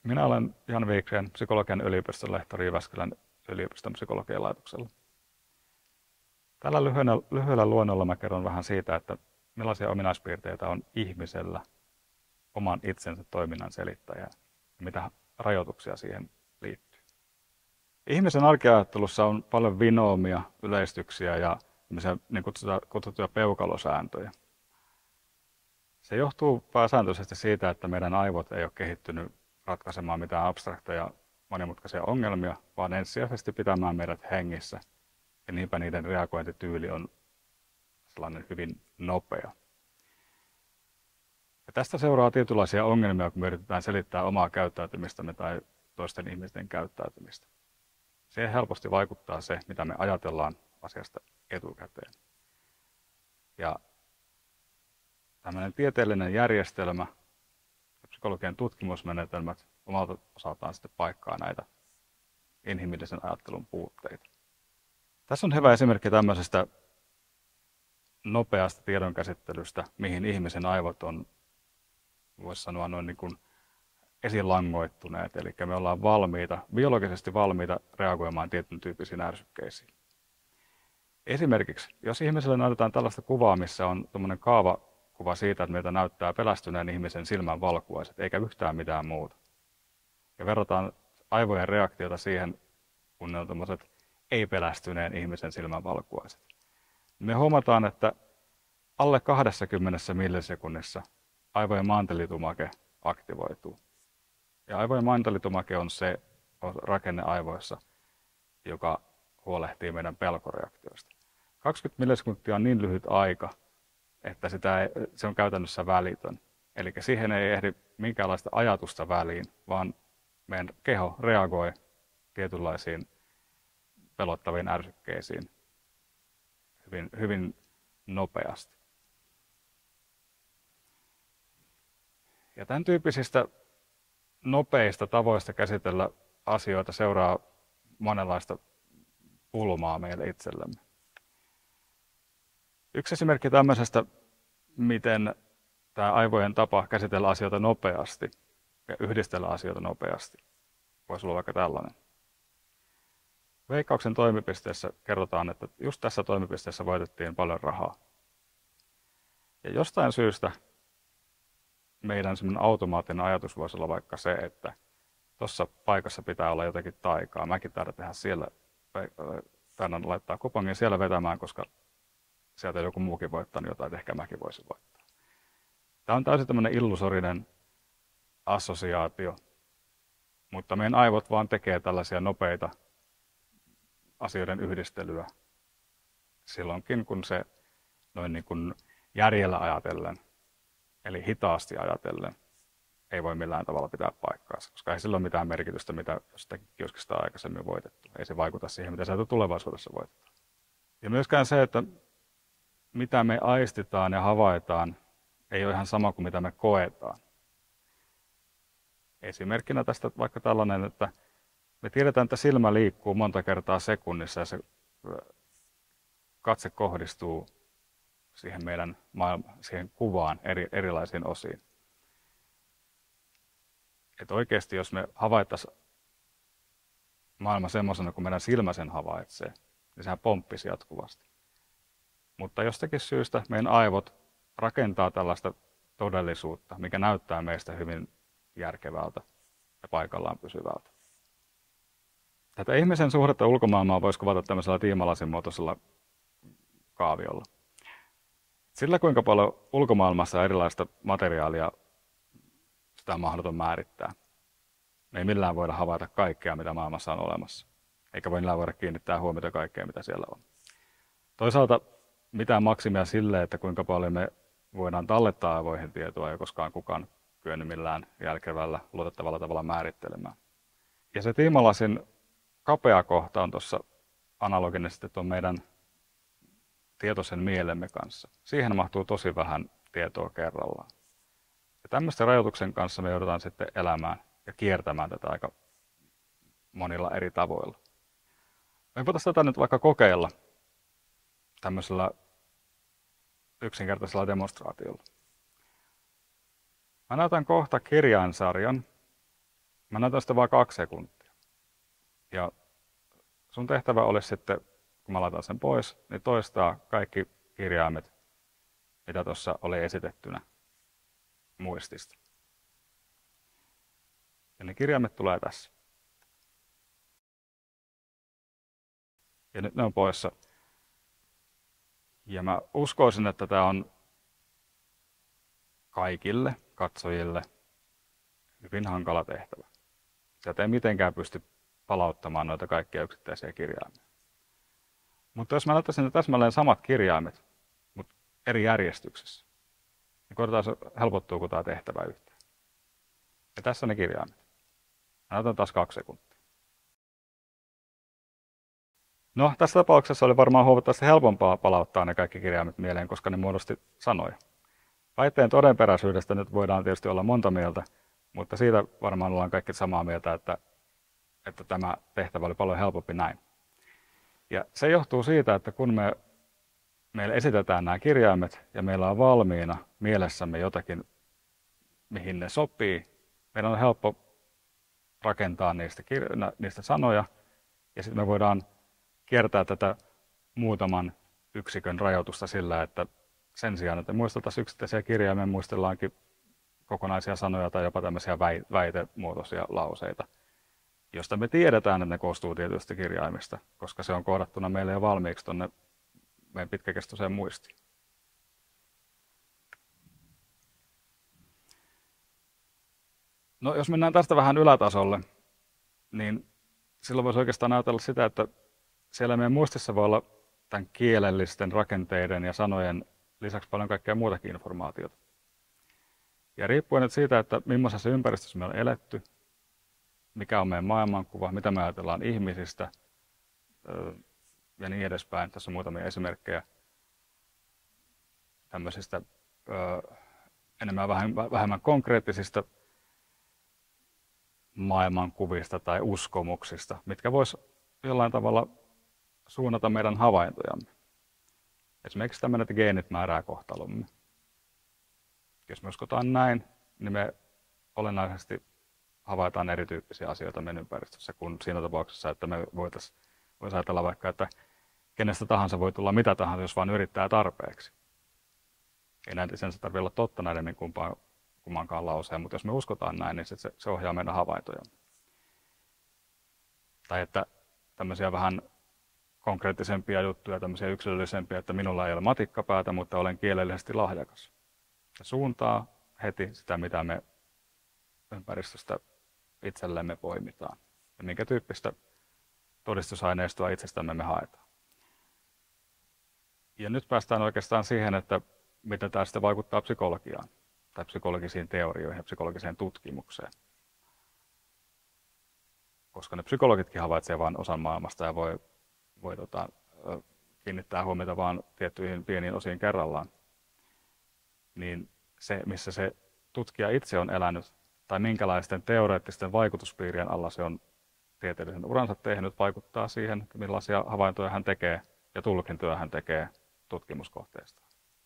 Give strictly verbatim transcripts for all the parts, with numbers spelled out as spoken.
Minä olen Jan Wikgren, psykologian yliopiston lehtori Jyväskylän yliopiston psykologian laitoksella. Tällä lyhyellä, lyhyellä luennolla mä kerron vähän siitä, että millaisia ominaispiirteitä on ihmisellä oman itsensä toiminnan selittäjä ja mitä rajoituksia siihen liittyy. Ihmisen arkiajattelussa on paljon vinoomia, yleistyksiä ja niin kutsuttuja peukalosääntöjä. Se johtuu pääsääntöisesti siitä, että meidän aivot ei ole kehittynyt ratkaisemaan mitään abstrakteja monimutkaisia ongelmia, vaan ensisijaisesti pitämään meidät hengissä. Ja niinpä niiden reagointityyli on sellainen hyvin nopea. Ja tästä seuraa tietynlaisia ongelmia, kun me yritetään selittää omaa käyttäytymistämme tai toisten ihmisten käyttäytymistä. Siihen helposti vaikuttaa se, mitä me ajatellaan asiasta etukäteen. Ja tämmöinen tieteellinen järjestelmä ja psykologian tutkimusmenetelmät omalta osaltaan sitten paikkaa näitä inhimillisen ajattelun puutteita. Tässä on hyvä esimerkki tämmöisestä nopeasta tiedonkäsittelystä, mihin ihmisen aivot on, voisi sanoa, noin niin kuin esilangoittuneet. Eli me ollaan valmiita, biologisesti valmiita reagoimaan tietyn tyyppisiin ärsykkeisiin. Esimerkiksi, jos ihmiselle näytetään tällaista kuvaa, missä on tämmöinen kaavakuva siitä, että meiltä näyttää pelästyneen ihmisen silmän valkuaiset, eikä yhtään mitään muuta. Ja verrataan aivojen reaktiota siihen, kun ne on tämmöiset ei-pelästyneen ihmisen silmän valkuaiset. Me huomataan, että alle kaksikymmentä millisekunnissa aivojen maantelitumake aktivoituu. Ja aivojen maantelitumake on se rakenne aivoissa, joka huolehtii meidän pelkoreaktioista. kaksikymmentä millisekuntia on niin lyhyt aika, että sitä ei, se on käytännössä välitön. Eli siihen ei ehdi minkäänlaista ajatusta väliin, vaan meidän keho reagoi tietynlaisiin pelottaviin ärsykkeisiin hyvin, hyvin nopeasti. Ja tämän tyyppisistä nopeista tavoista käsitellä asioita seuraa monenlaista pulmaa meille itsellemme. Yksi esimerkki tämmöisestä, miten tämä aivojen tapa käsitellä asioita nopeasti ja yhdistellä asioita nopeasti, voisi olla vaikka tällainen. Veikkauksen toimipisteessä kerrotaan, että just tässä toimipisteessä voitettiin paljon rahaa. Ja jostain syystä meidän semmoinen automaattinen ajatus voisi olla vaikka se, että tuossa paikassa pitää olla jotakin taikaa. Mäkin taidan tehdä siellä, taidan laittaa kupongin siellä vetämään, koska sieltä joku muukin voittanut jotain, että ehkä mäkin voisin voittaa. Tämä on täysin tämmöinen illusorinen assosiaatio, mutta meidän aivot vaan tekee tällaisia nopeita asioiden yhdistelyä silloinkin, kun se noin niin kuin järjellä ajatellen, eli hitaasti ajatellen, ei voi millään tavalla pitää paikkaansa, koska ei sillä ole mitään merkitystä, mitä jostakin kioskista on aikaisemmin voitettu. Ei se vaikuta siihen, mitä sieltä tulevaisuudessa voitetaan. Ja myöskään se, että mitä me aistitaan ja havaitaan, ei ole ihan sama kuin mitä me koetaan. Esimerkkinä tästä vaikka tällainen, että me tiedetään, että silmä liikkuu monta kertaa sekunnissa ja se katse kohdistuu siihen meidän maailma, siihen kuvaan eri, erilaisiin osiin. Että oikeasti, jos me havaittaisiin maailma semmoisena, kuin meidän silmä sen havaitsee, niin sehän pomppisi jatkuvasti. Mutta jostakin syystä meidän aivot rakentaa tällaista todellisuutta, mikä näyttää meistä hyvin järkevältä ja paikallaan pysyvältä. Tätä ihmisen suhdetta ulkomaailmaa voisi kuvata tämmöisellä tiimalasin muotoisella kaaviolla. Sillä kuinka paljon ulkomaailmassa erilaista materiaalia sitä on mahdoton määrittää. Me ei millään voida havaita kaikkea, mitä maailmassa on olemassa. Eikä voi millään voida kiinnittää huomiota kaikkea, mitä siellä on. Toisaalta mitään maksimia sille, että kuinka paljon me voidaan tallettaa aivoihin tietoa, ei koskaan kukaan kyennyt millään järkevällä, luotettavalla tavalla määrittelemään. Ja se tiimalasin kapea kohta on tuossa analogisesti tuon meidän tietoisen mielemme kanssa. Siihen mahtuu tosi vähän tietoa kerrallaan. Ja tämmöisten rajoituksen kanssa me joudutaan sitten elämään ja kiertämään tätä aika monilla eri tavoilla. Me voitaisiin tätä nyt vaikka kokeilla tämmöisellä yksinkertaisella demonstraatiolla. Mä näytän kohta kirjainsarjan, Mä näytän sitä vain kaksi sekuntia. Ja sun tehtävä olisi sitten, kun mä laitan sen pois, niin toistaa kaikki kirjaimet, mitä tuossa oli esitettynä muistista. Ja ne kirjaimet tulee tässä. Ja nyt ne on poissa. Ja mä uskoisin, että tämä on kaikille katsojille hyvin hankala tehtävä. Sieltä ei mitenkään pysty palauttamaan noita kaikkia yksittäisiä kirjaimia. Mutta jos mä laittaisin täsmälleen samat kirjaimet, mutta eri järjestyksessä, niin koetaan helpottuuko tämä tehtävä yhtään. Ja tässä ne kirjaimet. Mä otan taas kaksi sekuntia. No, tässä tapauksessa oli varmaan huomattavasti helpompaa palauttaa ne kaikki kirjaimet mieleen, koska ne muodosti sanoja. Väitteen todenperäisyydestä nyt voidaan tietysti olla monta mieltä, mutta siitä varmaan ollaan kaikki samaa mieltä, että, että tämä tehtävä oli paljon helpompi näin. Ja se johtuu siitä, että kun me, meille esitetään nämä kirjaimet ja meillä on valmiina mielessämme jotakin, mihin ne sopii, meidän on helppo rakentaa niistä, kirja- niistä sanoja ja sitten me voidaan kiertää tätä muutaman yksikön rajoitusta sillä, että sen sijaan, että muisteltaisiin yksittäisiä kirjaimia, muistellaankin kokonaisia sanoja tai jopa tämmöisiä väitemuotoisia lauseita, josta me tiedetään, että ne koostuu tietyistä kirjaimista, koska se on kohdattuna meille jo valmiiksi tuonne meidän pitkäkestoiseen muistiin. No, jos mennään tästä vähän ylätasolle, niin silloin voisi oikeastaan ajatella sitä, että siellä meidän muistissa voi olla tämän kielellisten rakenteiden ja sanojen lisäksi paljon kaikkea muutakin informaatiota. Ja riippuen nyt siitä, että millaisessa ympäristössä me on eletty, mikä on meidän maailmankuva, mitä me ajatellaan ihmisistä ja niin edespäin. Tässä on muutamia esimerkkejä tämmöisistä enemmän vähemmän konkreettisista maailmankuvista tai uskomuksista, mitkä vois jollain tavalla suunnata meidän havaintojamme. Esimerkiksi tämmöinen, että geenit määrää kohtalomme. Jos me uskotaan näin, niin me olennaisesti havaitaan erityyppisiä asioita meidän ympäristössä kuin siinä tapauksessa, että me voitaisiin vois ajatella vaikka, että kenestä tahansa voi tulla mitä tahansa, jos vain yrittää tarpeeksi. Ei näin sen tarvitse olla totta näiden kumpaan, kummankaan lauseen, mutta jos me uskotaan näin, niin se, se ohjaa meidän havaintojamme. Tai että tämmöisiä vähän konkreettisempia juttuja, tämmöisiä yksilöllisempiä, että minulla ei ole matikkapäätä, mutta olen kielellisesti lahjakas. Se suuntaa heti sitä, mitä me ympäristöstä itsellemme poimitaan ja minkä tyyppistä todistusaineistoa itsestämme me haetaan. Ja nyt päästään oikeastaan siihen, että miten tämä sitten vaikuttaa psykologiaan tai psykologisiin teorioihin ja psykologiseen tutkimukseen. Koska ne psykologitkin havaitsevat vain osan maailmasta ja voi, voi tota, kiinnittää huomiota vain tiettyihin pieniin osiin kerrallaan, niin se, missä se tutkija itse on elänyt tai minkälaisten teoreettisten vaikutuspiirien alla se on tieteellisen uransa tehnyt, vaikuttaa siihen, että millaisia havaintoja hän tekee ja tulkintoja hän tekee tutkimuskohteista.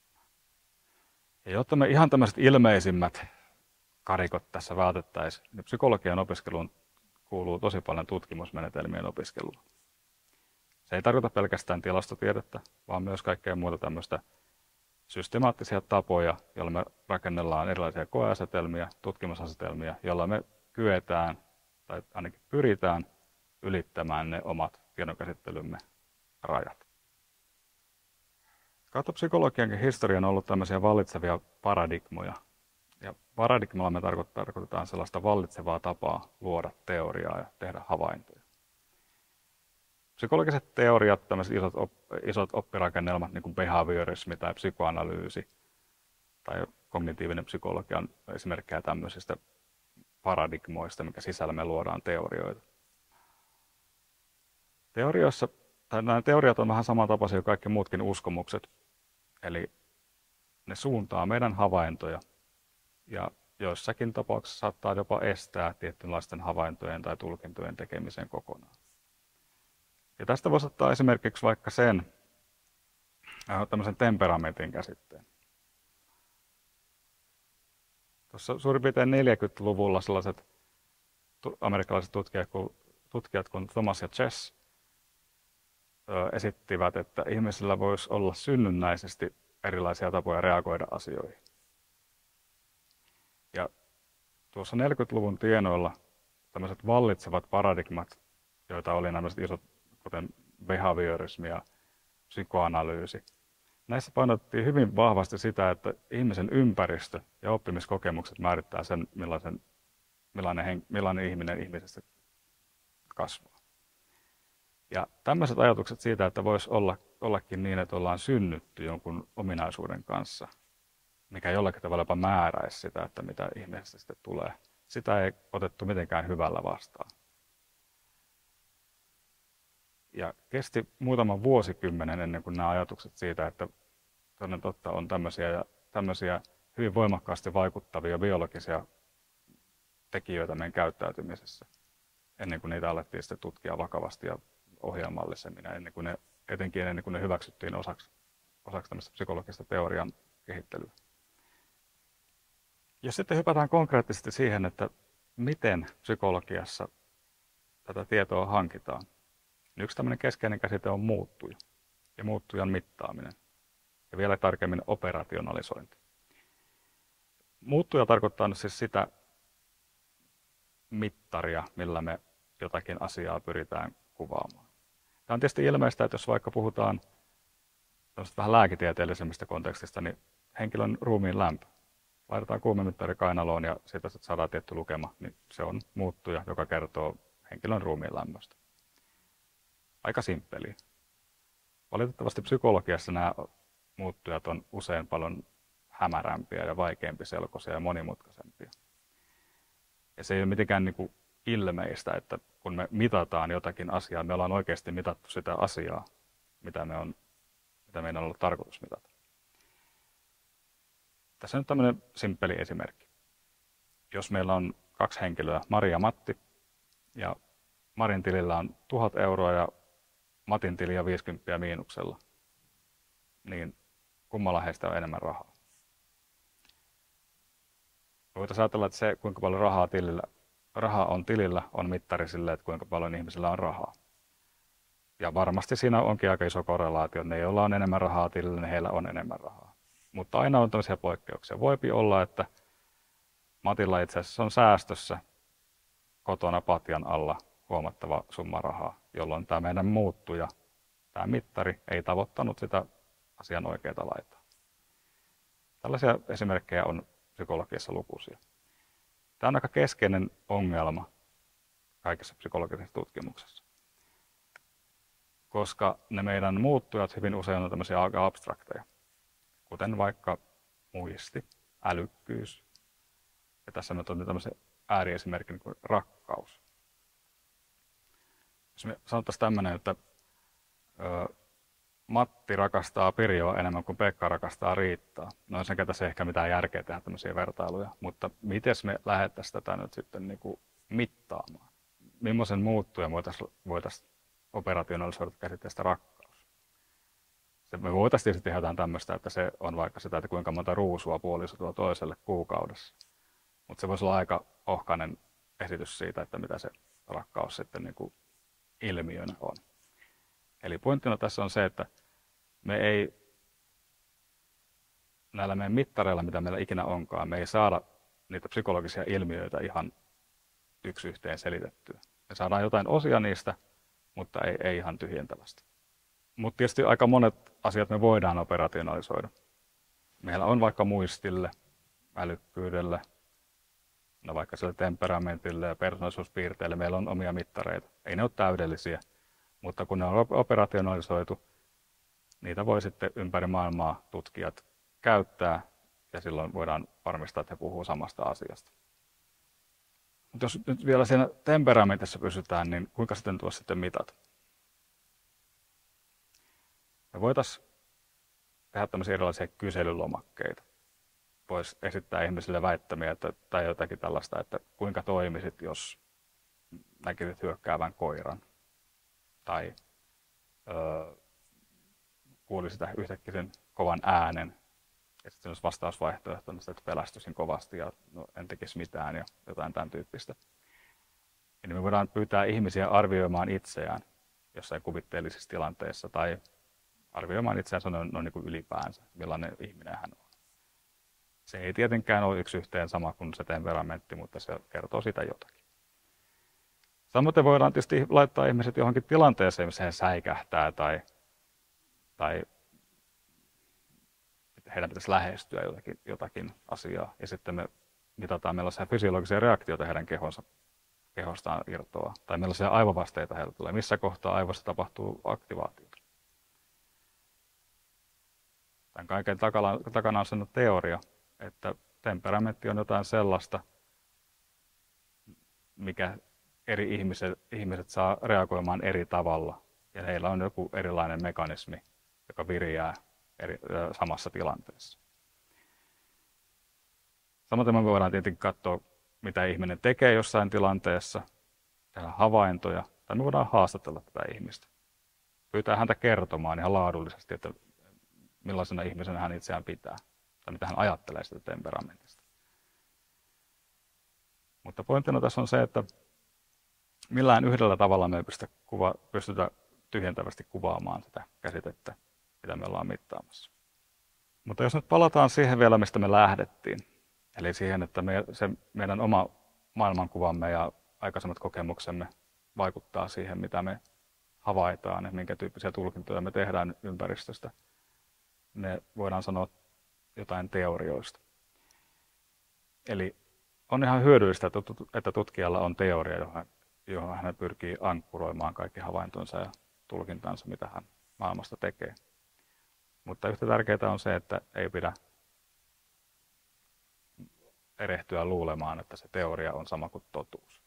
Ja jotta me ihan tämmöiset ilmeisimmät karikot tässä vältettäisiin, niin psykologian opiskeluun kuuluu tosi paljon tutkimusmenetelmien opiskelua. Se ei tarkoita pelkästään tilastotiedettä, vaan myös kaikkea muuta tämmöistä systemaattisia tapoja, joilla me rakennellaan erilaisia koeasetelmia, tutkimusasetelmia, joilla me kyetään tai ainakin pyritään ylittämään ne omat tiedonkäsittelymme rajat. Kautta psykologiankin historia on ollut tämmöisiä vallitsevia paradigmoja. Ja paradigmalla me tarkoitetaan sellaista vallitsevaa tapaa luoda teoriaa ja tehdä havaintoja. Psykologiset teoriat, tämmöiset isot, op, isot oppirakennelmat, niin kuin behaviorismi tai psykoanalyysi tai kognitiivinen psykologia on esimerkkejä tämmöisistä paradigmoista, mikä sisällä me luodaan teorioita. Teorioissa, tai nämä teoriat on vähän samantapaisia kuin kaikki muutkin uskomukset, eli ne suuntaa meidän havaintoja ja joissakin tapauksissa saattaa jopa estää tietynlaisten havaintojen tai tulkintojen tekemisen kokonaan. Ja tästä voisi ottaa esimerkiksi vaikka sen tämmöisen temperamentin käsitteen. Tuossa suurin piirtein neljäkymmentäluvulla sellaiset amerikkalaiset tutkijat, tutkijat kuin Thomas ja Chess esittivät, että ihmisillä voisi olla synnynnäisesti erilaisia tapoja reagoida asioihin. Ja tuossa neljäkymmentäluvun tienoilla tämmöiset vallitsevat paradigmat, joita oli nämä isot, kuten behaviorismi ja psykoanalyysi, näissä painotettiin hyvin vahvasti sitä, että ihmisen ympäristö ja oppimiskokemukset määrittää sen, millaisen, millainen, hen, millainen ihminen ihmisestä kasvaa. Ja tämmöiset ajatukset siitä, että voisi olla, ollakin niin, että ollaan synnytty jonkun ominaisuuden kanssa, mikä jollakin tavalla jopa määräisi sitä, että mitä ihmisestä sitten tulee, sitä ei otettu mitenkään hyvällä vastaan. Ja kesti muutaman vuosikymmenen ennen kuin nämä ajatukset siitä, että toden totta on tämmöisiä, ja tämmöisiä hyvin voimakkaasti vaikuttavia biologisia tekijöitä meidän käyttäytymisessä, ennen kuin niitä alettiin sitten tutkia vakavasti ja ohjelmallisemmin, ja ennen kuin ne, etenkin ennen kuin ne hyväksyttiin osaksi, osaksi tämmöistä psykologista teorian kehittelyä. Ja sitten hypätään konkreettisesti siihen, että miten psykologiassa tätä tietoa hankitaan. Yksi tämmöinen keskeinen käsite on muuttuja ja muuttujan mittaaminen ja vielä tarkemmin operationalisointi. Muuttuja tarkoittaa nyt siis sitä mittaria, millä me jotakin asiaa pyritään kuvaamaan. Tämä on tietysti ilmeistä, että jos vaikka puhutaan vähän lääketieteellisemmästä kontekstista, niin henkilön ruumiin lämpö. Laitetaan kuumemittari kainaloon ja siitä saadaan tietty lukema, niin se on muuttuja, joka kertoo henkilön ruumiin lämmöstä. Aika simppeliä. Valitettavasti psykologiassa nämä muuttujat on usein paljon hämärämpiä ja vaikeampiselkoisia ja monimutkaisempia. Ja se ei ole mitenkään niin kuin ilmeistä, että kun me mitataan jotakin asiaa, me ollaan oikeasti mitattu sitä asiaa, mitä, me on, mitä meidän on ollut tarkoitus mitata. Tässä on nyt tämmöinen simppeli esimerkki. Jos meillä on kaksi henkilöä, Mari ja Matti, ja Marin tilillä on tuhat euroa ja Matin tili on viisikymmentä miinuksella, niin kummalla heistä on enemmän rahaa? Voitaisiin ajatella, että se, kuinka paljon rahaa, tilillä, rahaa on tilillä, on mittari sille, että kuinka paljon ihmisillä on rahaa. Ja varmasti siinä onkin aika iso korrelaatio, että ne, joilla on enemmän rahaa tilillä, niin heillä on enemmän rahaa. Mutta aina on tämmöisiä poikkeuksia. Voipi olla, että Matilla itse asiassa on säästössä kotona patjan alla huomattava summa rahaa, jolloin tämä meidän muuttuja, tämä mittari, ei tavoittanut sitä asian oikeaa laitaa. Tällaisia esimerkkejä on psykologiassa lukuisia. Tämä on aika keskeinen ongelma kaikessa psykologisessa tutkimuksessa, koska ne meidän muuttujat hyvin usein on tämmöisiä aika abstrakteja, kuten vaikka muisti, älykkyys, ja tässä me on tämmöisen ääriesimerkin kuin rakkaus. Jos me sanottaisiin tämmöinen, että ö, Matti rakastaa Pirjoa enemmän kuin Pekka rakastaa Riittaa. No sekä tässä ei ehkä mitään järkeä tehdä tämmöisiä vertailuja, mutta miten me lähdettäisiin tätä nyt sitten niin kuin mittaamaan? Millaisen muuttuja voitaisiin voitaisiin operationalisoida käsitteestä rakkaus? Se me voitaisiin tietysti tehdä jotain tämmöistä, että se on vaikka sitä, että kuinka monta ruusua puoliso tuo toiselle kuukaudessa. Mutta se voisi olla aika ohkainen esitys siitä, että mitä se rakkaus sitten niin kuin ilmiönä on. Eli pointtina tässä on se, että me ei näillä meidän mittareilla, mitä meillä ikinä onkaan, me ei saada niitä psykologisia ilmiöitä ihan yksi yhteen selitettyä. Me saadaan jotain osia niistä, mutta ei, ei ihan tyhjentävästi. Mutta tietysti aika monet asiat me voidaan operationalisoida. Meillä on vaikka muistille, älykkyydelle, no vaikka sille temperamentille ja persoonallisuuspiirteille meillä on omia mittareita. Ei ne ole täydellisiä, mutta kun ne on operationalisoitu, niitä voi sitten ympäri maailmaa tutkijat käyttää ja silloin voidaan varmistaa, että he puhuu samasta asiasta. Mutta jos nyt vielä siinä temperamentissa pysytään, niin kuinka sitten tuossa sitten mitata? Me voitaisiin tehdä tämmöisiä erilaisia kyselylomakkeita. Voisi esittää ihmisille väittämiä että, tai jotakin tällaista, että kuinka toimisit, jos näkisit hyökkäävän koiran. Tai öö, kuulisit yhtäkkiä sen kovan äänen. Ja sitten olisi vastausvaihtoehto, että pelästyisin kovasti ja no, en tekisi mitään ja jotain tämän tyyppistä. Eli me voidaan pyytää ihmisiä arvioimaan itseään jossain kuvitteellisessa tilanteessa tai arvioimaan itseään noin, noin niin kuin ylipäänsä, millainen ihminen hän on. Se ei tietenkään ole yksi yhteen sama kuin se temperamentti, mutta se kertoo sitä jotakin. Samoin voidaan tietysti laittaa ihmiset johonkin tilanteeseen, missä he säikähtää tai, tai heidän pitäisi lähestyä jotakin, jotakin asiaa. Ja sitten me mitataan, millaisia fysiologisia reaktioita heidän kehonsa, kehostaan irtoaa. Tai millaisia aivovasteita heillä tulee. Missä kohtaa aivossa tapahtuu aktivaatiota. Tämän kaiken takana, takana on sellainen teoria, että temperamentti on jotain sellaista, mikä eri ihmiset, ihmiset saa reagoimaan eri tavalla. Ja heillä on joku erilainen mekanismi, joka viriää eri, samassa tilanteessa. Samoin me voidaan tietenkin katsoa, mitä ihminen tekee jossain tilanteessa, tehdä havaintoja, tai me voidaan haastatella tätä ihmistä. Pyytää häntä kertomaan ihan laadullisesti, että millaisena ihmisenä hän itseään pitää, tai mitä hän ajattelee sitä temperamentista. Mutta pointtina tässä on se, että millään yhdellä tavalla me ei pystytä, kuva, pystytä tyhjentävästi kuvaamaan sitä käsitettä, mitä me ollaan mittaamassa. Mutta jos nyt palataan siihen vielä, mistä me lähdettiin, eli siihen, että me, se meidän oma maailmankuvamme ja aikaisemmat kokemuksemme vaikuttaa siihen, mitä me havaitaan ja minkä tyyppisiä tulkintoja me tehdään ympäristöstä, ne voidaan sanoa jotain teorioista. Eli on ihan hyödyllistä, että tutkijalla on teoria, johon, johon hän pyrkii ankkuroimaan kaikki havaintonsa ja tulkintansa, mitä hän maailmasta tekee. Mutta yhtä tärkeää on se, että ei pidä erehtyä luulemaan, että se teoria on sama kuin totuus.